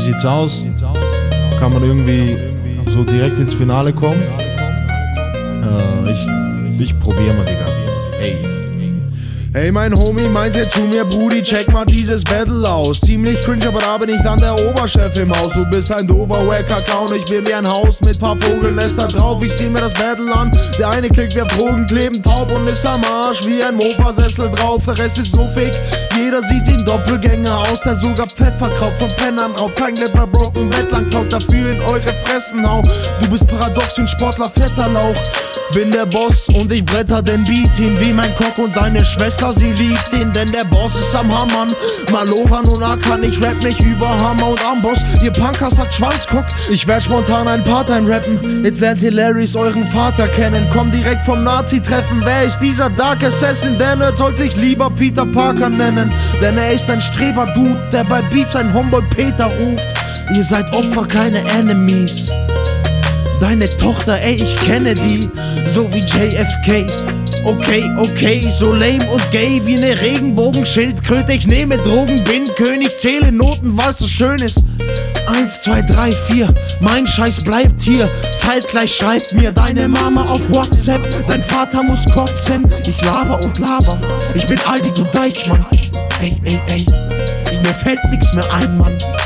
sieht's aus? Kann man irgendwie so direkt ins Finale kommen? Ich probier mal, Digga. Ey. Hey, mein Homie meinte zu mir, Brudi, check mal dieses Battle aus. Ziemlich cringe, aber da bin ich dann der Oberchef im Haus. Du bist ein doofer Wacker-Clown, ich bin wie ein Haus mit paar Vogelnester drauf. Ich zieh mir das Battle an, der eine klickt, wir Drogen kleben taub und ist am Arsch wie ein Mofa-Sessel drauf. Der Rest ist so fake, jeder sieht den Doppelgänger aus, der sogar Pfeffer kauft von Pennern raubt. Kein Glipper, Broken Bett lang klaut, dafür in eure Fressen hau. Du bist paradox wie ein Sportler, fetter Lauch. Bin der Boss und ich bretter den Beat hin wie mein Cock und deine Schwester, sie liebt ihn, denn der Boss ist am Hammern. Maloran und Akan, ich rap nicht über Hammer und Amboss. Ihr Punkers sagt Schwanzkock, ich werd spontan ein Part-Time rappen. Jetzt lernt ihr Larrys euren Vater kennen, komm direkt vom Nazi-Treffen. Wer ist dieser Dark Assassin? Der Nerd soll sich lieber Peter Parker nennen, denn er ist ein Streber-Dude, der bei Beef sein Homeboy Peter ruft. Ihr seid Opfer, keine Enemies. Deine Tochter, ey, ich kenne die, so wie JFK. Okay, so lame und gay wie ne Regenbogenschildkröte. Ich nehme Drogen, bin König, zähle Noten, was so schön ist. 1, 2, 3, 4, mein Scheiß bleibt hier. Zeitgleich schreibt mir deine Mama auf WhatsApp, dein Vater muss kotzen. Ich laber und laber, ich bin Aldi, du Deichmann. Ey, mir fällt nix mehr ein, Mann.